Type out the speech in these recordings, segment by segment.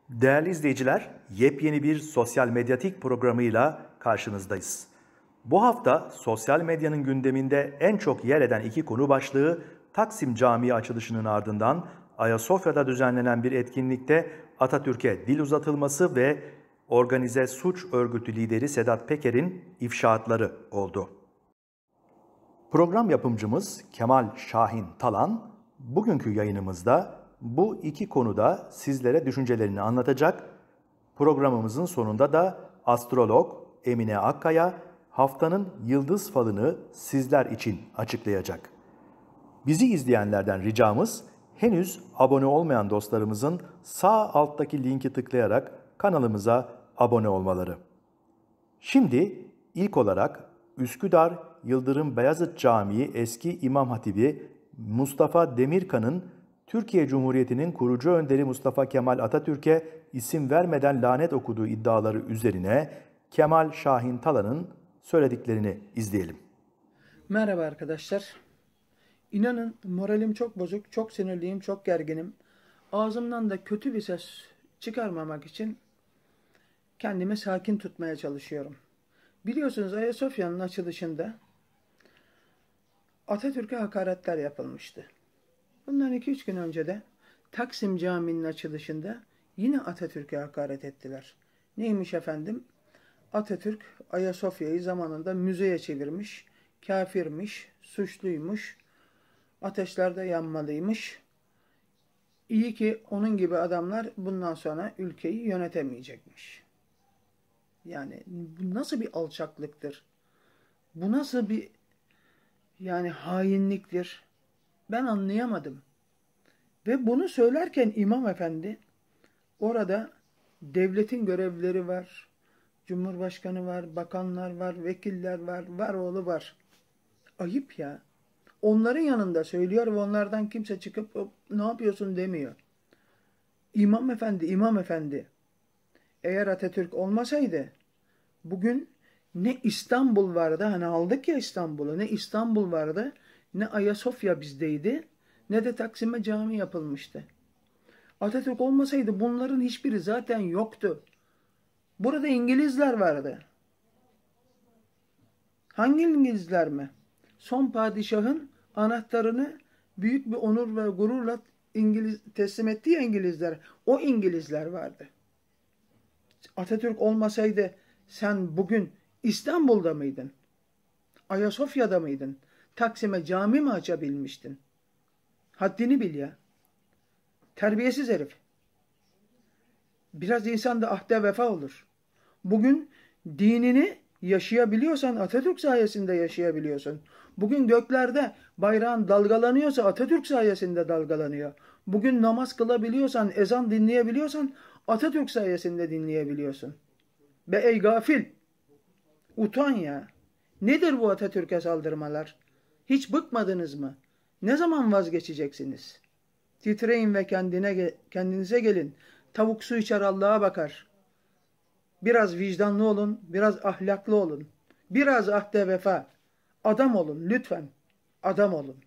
Değerli izleyiciler, yepyeni bir sosyal medyatik programıyla karşınızdayız. Bu hafta sosyal medyanın gündeminde en çok yer eden iki konu başlığı Taksim Camii açılışının ardından Ayasofya'da düzenlenen bir etkinlikte Atatürk'e dil uzatılması ve organize suç örgütü lideri Sedat Peker'in ifşaatları oldu. Program yapımcımız Kemal Şahin Talan, bugünkü yayınımızda bu iki konuda sizlere düşüncelerini anlatacak. Programımızın sonunda da astrolog Emine Akkaya haftanın yıldız falını sizler için açıklayacak. Bizi izleyenlerden ricamız henüz abone olmayan dostlarımızın sağ alttaki linki tıklayarak kanalımıza abone olmaları. Şimdi ilk olarak Üsküdar Yıldırım Beyazıt Camii eski İmam Hatibi Mustafa Demirkan'ın Türkiye Cumhuriyeti'nin kurucu önderi Mustafa Kemal Atatürk'e isim vermeden lanet okuduğu iddiaları üzerine Kemal Şahin Talan'ın söylediklerini izleyelim. Merhaba arkadaşlar. İnanın moralim çok bozuk, çok sinirliyim, çok gerginim. Ağzımdan da kötü bir ses çıkarmamak için kendimi sakin tutmaya çalışıyorum. Biliyorsunuz Ayasofya'nın açılışında Atatürk'e hakaretler yapılmıştı. Bundan 2-3 gün önce de Taksim Camii'nin açılışında yine Atatürk'e hakaret ettiler. Neymiş efendim? Atatürk Ayasofya'yı zamanında müzeye çevirmiş, kafirmiş, suçluymuş, ateşlerde yanmalıymış. İyi ki onun gibi adamlar bundan sonra ülkeyi yönetemeyecekmiş. Yani bu nasıl bir alçaklıktır? Bu nasıl bir hainliktir? Ben anlayamadım. Ve bunu söylerken İmam Efendi orada devletin görevlileri var, Cumhurbaşkanı var, bakanlar var, vekiller var, oğlu var. Ayıp ya. Onların yanında söylüyor ve onlardan kimse çıkıp ne yapıyorsun demiyor. İmam Efendi. Eğer Atatürk olmasaydı bugün ne İstanbul vardı, hani aldık ya İstanbul'u, ne İstanbul vardı, ne Ayasofya bizdeydi, ne de Taksim'e cami yapılmıştı. Atatürk olmasaydı bunların hiçbiri zaten yoktu. Burada İngilizler vardı. Hangi İngilizler mi? Son padişahın anahtarını büyük bir onur ve gururla teslim etti ya İngilizler. O İngilizler vardı. Atatürk olmasaydı sen bugün İstanbul'da mıydın? Ayasofya'da mıydın? Taksim'e cami mi açabilmiştin? Haddini bil ya. Terbiyesiz herif. Biraz insanda ahde vefa olur. Bugün dinini yaşayabiliyorsan Atatürk sayesinde yaşayabiliyorsun. Bugün göklerde bayrağın dalgalanıyorsa Atatürk sayesinde dalgalanıyor. Bugün namaz kılabiliyorsan, ezan dinleyebiliyorsan Atatürk sayesinde dinleyebiliyorsun. Be ey gafil! Utan ya! Nedir bu Atatürk'e saldırmalar? Hiç bıkmadınız mı? Ne zaman vazgeçeceksiniz? Titreyin ve kendinize gelin. Tavuk su içer Allah'a bakar. Biraz vicdanlı olun, biraz ahlaklı olun. Biraz ahde vefa. Adam olun lütfen. Adam olun.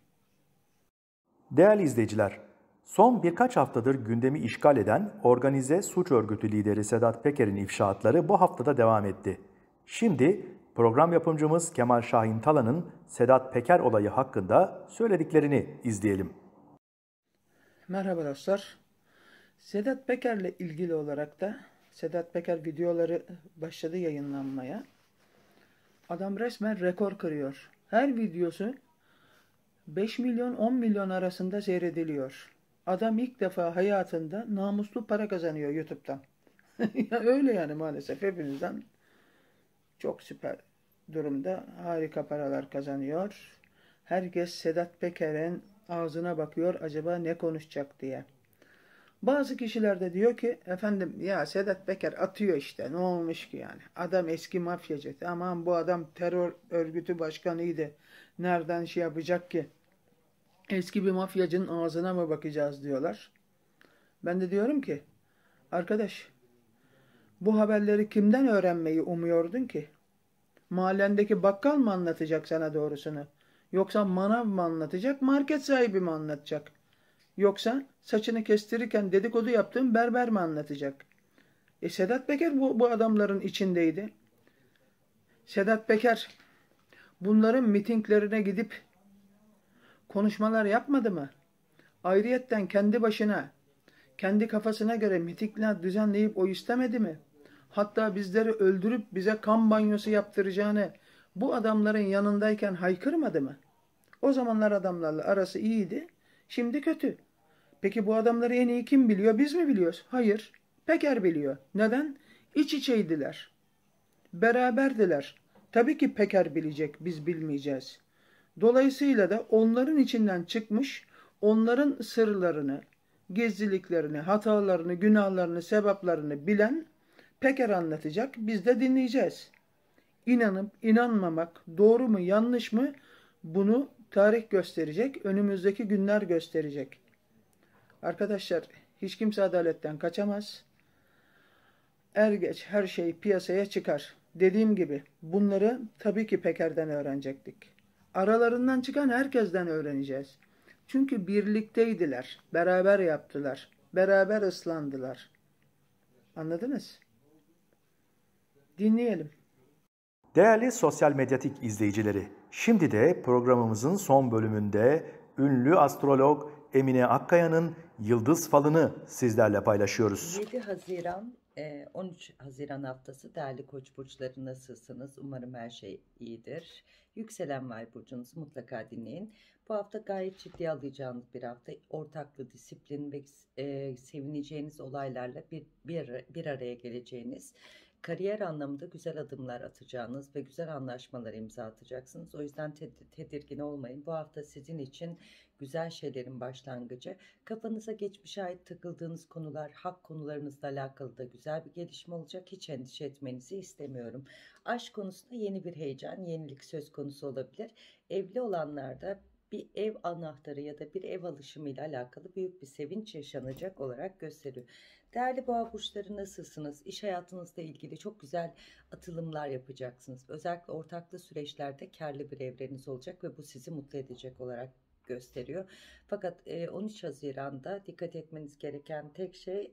Değerli izleyiciler, son birkaç haftadır gündemi işgal eden organize suç örgütü lideri Sedat Peker'in ifşaatları bu haftada devam etti. Şimdi program yapımcımız Kemal Şahin Talan'ın Sedat Peker olayı hakkında söylediklerini izleyelim. Merhaba dostlar. Sedat Peker'le ilgili olarak da Sedat Peker videoları başladı yayınlanmaya. Adam resmen rekor kırıyor. Her videosu 5 milyon 10 milyon arasında seyrediliyor. Adam ilk defa hayatında namuslu para kazanıyor YouTube'dan. Ya öyle yani maalesef hepinizden çok süper durumda harika paralar kazanıyor. Herkes Sedat Peker'in ağzına bakıyor acaba ne konuşacak diye. Bazı kişiler de diyor ki efendim ya Sedat Peker atıyor işte ne olmuş ki yani. Adam eski mafyacı. Aman bu adam terör örgütü başkanıydı. Nereden şey yapacak ki? Eski bir mafyacının ağzına mı bakacağız diyorlar. Ben de diyorum ki arkadaş bu haberleri kimden öğrenmeyi umuyordun ki? Mahallendeki bakkal mı anlatacak sana doğrusunu? Yoksa manav mı anlatacak, market sahibi mi anlatacak? Yoksa saçını kestirirken dedikodu yaptığın berber mi anlatacak? Sedat Peker bu adamların içindeydi. Sedat Peker bunların mitinglerine gidip konuşmalar yapmadı mı? Ayrıyetten kendi başına, kendi kafasına göre mitingler düzenleyip o istemedi mi? Hatta bizleri öldürüp bize kan banyosu yaptıracağını bu adamların yanındayken haykırmadı mı? O zamanlar adamlarla arası iyiydi, şimdi kötü. Peki bu adamları en iyi kim biliyor? Biz mi biliyoruz? Hayır. Peker biliyor. Neden? İç içeydiler. Beraberdiler. Tabii ki Peker bilecek, biz bilmeyeceğiz. Dolayısıyla da onların içinden çıkmış, onların sırlarını, gizliliklerini, hatalarını, günahlarını, sevaplarını bilen Peker anlatacak, biz de dinleyeceğiz. İnanıp inanmamak, doğru mu yanlış mı, bunu tarih gösterecek, önümüzdeki günler gösterecek. Arkadaşlar, hiç kimse adaletten kaçamaz. Er geç her şey piyasaya çıkar. Dediğim gibi bunları tabii ki Peker'den öğrenecektik. Aralarından çıkan herkesten öğreneceğiz. Çünkü birlikteydiler, beraber yaptılar, beraber ıslandılar. Anladınız? Dinleyelim. Değerli sosyal medyatik izleyicileri, şimdi de programımızın son bölümünde ünlü astrolog Emine Akkaya'nın Yıldız Falını sizlerle paylaşıyoruz. 7 Haziran, 13 Haziran haftası değerli Koç burçları nasılsınız? Umarım her şey iyidir. Yükselen Ay burcunuz mutlaka dinleyin. Bu hafta gayet ciddiye alacağınız bir hafta. Ortaklı, disiplin ve sevineceğiniz olaylarla bir araya geleceğiniz, kariyer anlamında güzel adımlar atacağınız ve güzel anlaşmalar imza atacaksınız. O yüzden tedirgin olmayın. Bu hafta sizin için güzel şeylerin başlangıcı. Kafanıza geçmişe ait takıldığınız konular, hak konularınızla alakalı da güzel bir gelişme olacak. Hiç endişe etmenizi istemiyorum. Aşk konusunda yeni bir heyecan, yenilik söz konusu olabilir. Evli olanlarda bir ev anahtarı ya da bir ev alışımı ile alakalı büyük bir sevinç yaşanacak olarak gösteriyor. Değerli boğa burçları nasılsınız? İş hayatınızla ilgili çok güzel atılımlar yapacaksınız. Özellikle ortaklı süreçlerde karlı bir evreniz olacak ve bu sizi mutlu edecek olarak gösteriyor. Fakat 13 Haziran'da dikkat etmeniz gereken tek şey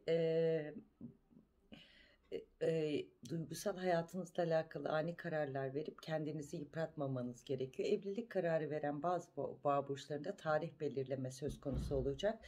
duygusal hayatınızla alakalı ani kararlar verip kendinizi yıpratmamanız gerekiyor. Evlilik kararı veren bazı boğa burçlarında tarih belirleme söz konusu olacak.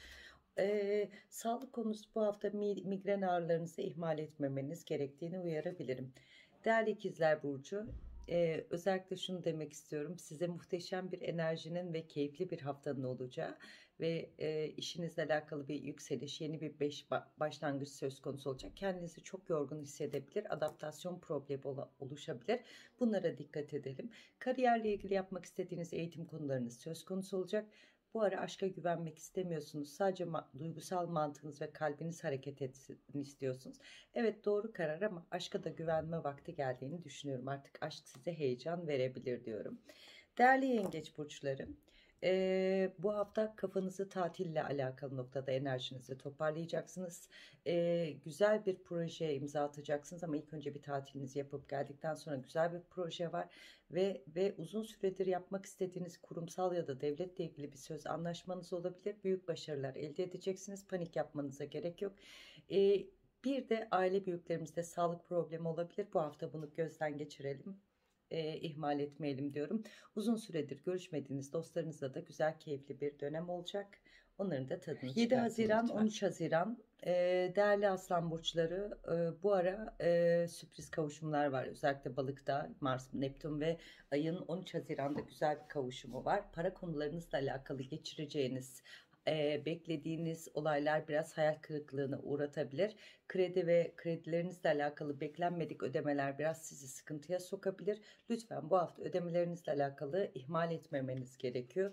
Sağlık konusu bu hafta migren ağrılarınızı ihmal etmemeniz gerektiğini uyarabilirim. Değerli İkizler Burcu, özellikle şunu demek istiyorum. Size muhteşem bir enerjinin ve keyifli bir haftanın olacağı ve işinizle alakalı bir yükseliş, yeni bir başlangıç söz konusu olacak. Kendinizi çok yorgun hissedebilir, adaptasyon problemi oluşabilir. Bunlara dikkat edelim. Kariyerle ilgili yapmak istediğiniz eğitim konularınız söz konusu olacak. Bu ara aşka güvenmek istemiyorsunuz. Sadece duygusal mantığınız ve kalbiniz hareket etsin istiyorsunuz. Evet, doğru karar ama aşka da güvenme vakti geldiğini düşünüyorum. Artık aşk size heyecan verebilir diyorum. Değerli yengeç burçları, bu hafta kafanızı tatille alakalı noktada enerjinizi toparlayacaksınız. Güzel bir projeye imza atacaksınız ama ilk önce bir tatilinizi yapıp geldikten sonra güzel bir proje var ve uzun süredir yapmak istediğiniz kurumsal ya da devletle ilgili bir söz anlaşmanız olabilir. Büyük başarılar elde edeceksiniz. Panik yapmanıza gerek yok. Bir de aile büyüklerimizde sağlık problemi olabilir. Bu hafta bunu gözden geçirelim. İhmal etmeyelim diyorum. Uzun süredir görüşmediğiniz dostlarınızla da güzel, keyifli bir dönem olacak. Onların da tadını 7 Haziran, lütfen. 13 Haziran değerli aslan burçları, bu ara sürpriz kavuşumlar var. Özellikle balıkta Mars, Neptün ve ayın 13 Haziran'da güzel bir kavuşumu var. Para konularınızla alakalı geçireceğiniz beklediğiniz olaylar biraz hayal kırıklığına uğratabilir. Kredi ve kredilerinizle alakalı beklenmedik ödemeler biraz sizi sıkıntıya sokabilir. Lütfen bu hafta ödemelerinizle alakalı ihmal etmemeniz gerekiyor.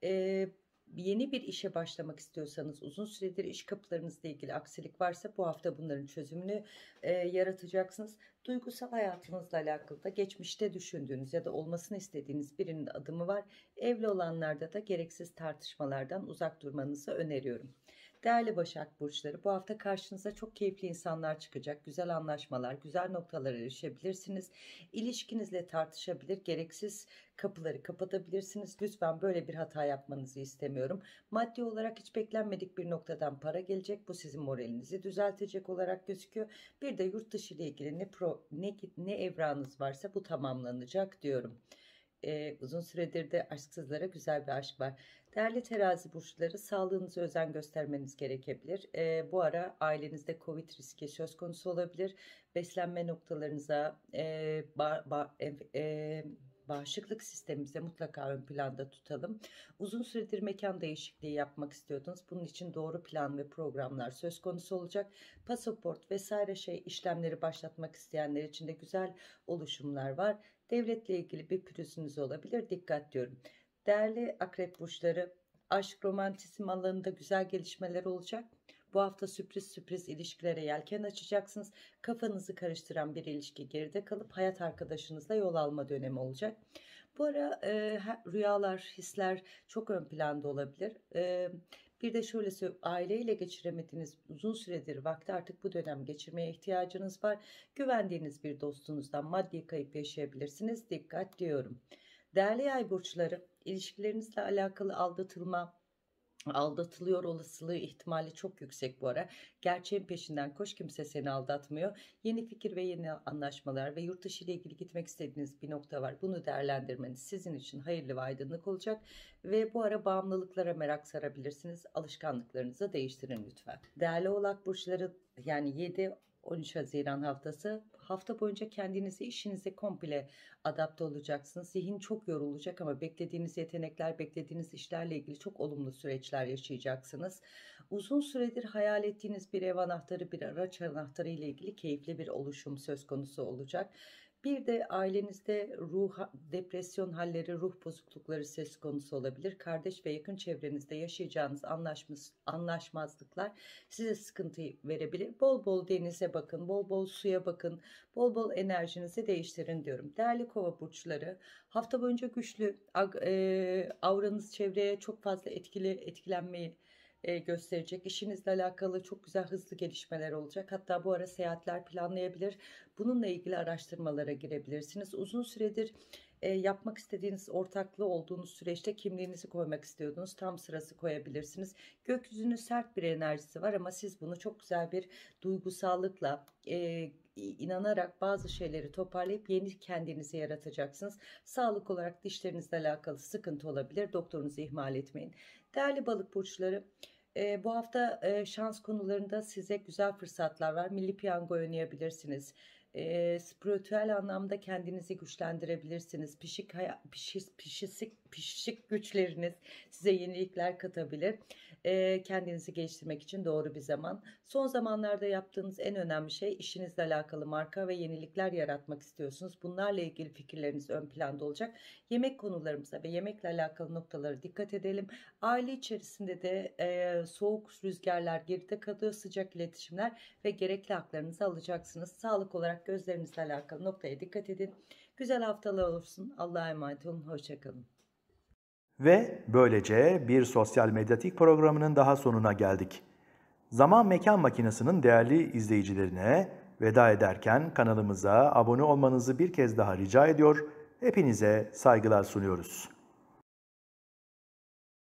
Yeni bir işe başlamak istiyorsanız, uzun süredir iş kapılarınızla ilgili aksilik varsa bu hafta bunların çözümünü yaratacaksınız. Duygusal hayatınızla alakalı da geçmişte düşündüğünüz ya da olmasını istediğiniz birinin adımı var. Evli olanlarda da gereksiz tartışmalardan uzak durmanızı öneriyorum. Değerli Başak Burçları, bu hafta karşınıza çok keyifli insanlar çıkacak. Güzel anlaşmalar, güzel noktalara erişebilirsiniz. İlişkinizle tartışabilir, gereksiz kapıları kapatabilirsiniz. Lütfen böyle bir hata yapmanızı istemiyorum. Maddi olarak hiç beklenmedik bir noktadan para gelecek. Bu sizin moralinizi düzeltecek olarak gözüküyor. Bir de yurt dışı ile ilgili ne evranınız varsa bu tamamlanacak diyorum. Uzun süredir de aşksızlara güzel bir aşk var. Değerli terazi burçları, sağlığınıza özen göstermeniz gerekebilir. Bu ara ailenizde Covid riski söz konusu olabilir. Beslenme noktalarınıza, bağışıklık sistemimize mutlaka ön planda tutalım. Uzun süredir mekan değişikliği yapmak istiyordunuz. Bunun için doğru plan ve programlar söz konusu olacak. Pasaport vesaire işlemleri başlatmak isteyenler için de güzel oluşumlar var. Devletle ilgili bir pürüzünüz olabilir. Dikkat diyorum. Değerli akrep burçları, aşk romantizm alanında güzel gelişmeler olacak. Bu hafta sürpriz ilişkilere yelken açacaksınız. Kafanızı karıştıran bir ilişki geride kalıp hayat arkadaşınızla yol alma dönemi olacak. Bu ara rüyalar, hisler çok ön planda olabilir. Bir de şöyle söyleyeyim, aileyle geçiremediğiniz uzun süredir vakti artık bu dönem geçirmeye ihtiyacınız var. Güvendiğiniz bir dostunuzdan maddi kayıp yaşayabilirsiniz. Dikkat diyorum. Değerli yay burçları, ilişkilerinizle alakalı aldatılıyor olasılığı ihtimali çok yüksek bu ara. Gerçeğin peşinden koş, kimse seni aldatmıyor. Yeni fikir ve yeni anlaşmalar ve yurt dışı ile ilgili gitmek istediğiniz bir nokta var. Bunu değerlendirmeniz sizin için hayırlı ve aydınlık olacak. Ve bu ara bağımlılıklara merak sarabilirsiniz. Alışkanlıklarınızı değiştirin lütfen. Değerli oğlak burçları, yani 7-13 Haziran haftası, hafta boyunca kendinizi işinize komple adapte olacaksınız. Zihin çok yorulacak ama beklediğiniz yetenekler, beklediğiniz işlerle ilgili çok olumlu süreçler yaşayacaksınız. Uzun süredir hayal ettiğiniz bir ev anahtarı, bir araç anahtarı ile ilgili keyifli bir oluşum söz konusu olacak. Bir de ailenizde depresyon halleri, ruh bozuklukları söz konusu olabilir. Kardeş ve yakın çevrenizde yaşayacağınız anlaşmazlıklar size sıkıntı verebilir. Bol bol denize bakın, bol bol suya bakın, bol bol enerjinizi değiştirin diyorum. Değerli kova burçları, hafta boyunca güçlü auranız çevreye çok fazla etkilenmeyi gösterecek. İşinizle alakalı çok güzel hızlı gelişmeler olacak. Hatta bu ara seyahatler planlayabilir. Bununla ilgili araştırmalara girebilirsiniz. Uzun süredir yapmak istediğiniz, ortaklı olduğunuz süreçte kimliğinizi koymak istiyordunuz. Tam sırası koyabilirsiniz. Gökyüzünün sert bir enerjisi var ama siz bunu çok güzel bir duygusallıkla inanarak bazı şeyleri toparlayıp yeni kendinizi yaratacaksınız. Sağlık olarak dişlerinizle alakalı sıkıntı olabilir. Doktorunuzu ihmal etmeyin. Değerli balık burçları, bu hafta şans konularında size güzel fırsatlar var. Milli piyango oynayabilirsiniz. Spiritüel anlamda kendinizi güçlendirebilirsiniz. Pişik güçleriniz size yenilikler katabilir. Kendinizi geliştirmek için doğru bir zaman. Son zamanlarda yaptığınız en önemli şey, işinizle alakalı marka ve yenilikler yaratmak istiyorsunuz. Bunlarla ilgili fikirleriniz ön planda olacak. Yemek konularımıza ve yemekle alakalı noktalara dikkat edelim. Aile içerisinde de soğuk rüzgarlar geride kalıyor, sıcak iletişimler ve gerekli haklarınızı alacaksınız. Sağlık olarak gözlerinizle alakalı noktaya dikkat edin. Güzel haftalar olsun. Allah'a emanet olun. Hoşçakalın. Ve böylece bir sosyal medyatik programının daha sonuna geldik. Zaman Mekan Makinesi'nin değerli izleyicilerine veda ederken kanalımıza abone olmanızı bir kez daha rica ediyor. Hepinize saygılar sunuyoruz.